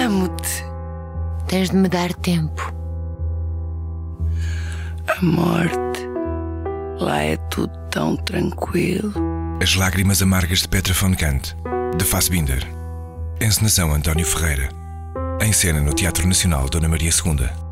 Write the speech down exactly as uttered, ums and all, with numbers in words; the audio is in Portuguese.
Amo-te. Tens de me dar tempo. A morte. Lá é tudo tão tranquilo. As Lágrimas Amargas de Petra von Kant, de Fassbinder. Encenação António Ferreira. Em cena no Teatro Nacional Dona Maria segunda.